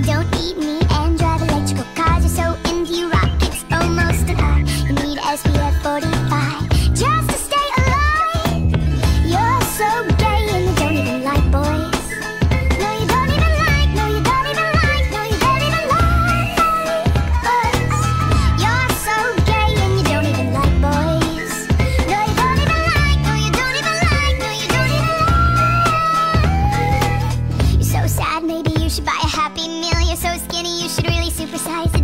You don't eat meat and drive electrical cars. You're so into you rock, it's almost an art. You need SPF 45 just to stay alive. You're so gay and you don't even like boys. No, you don't even like, no, you don't even like, no, you don't even like boys. You're so gay and you don't even like boys. No, you don't even like, no, you don't even like, no, you don't even like. You're so sad, maybe you should buy a Happy Meal. You're so skinny, you should really supersize it.